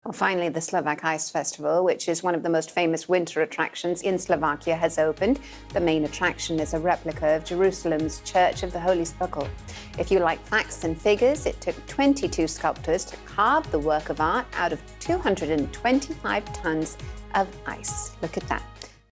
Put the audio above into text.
Well, finally, the Slovak Ice Festival, which is one of the most famous winter attractions in Slovakia, has opened. The main attraction is a replica of Jerusalem's Church of the Holy Sepulchre. If you like facts and figures, it took 22 sculptors to carve the work of art out of 225 tons of ice. Look at that.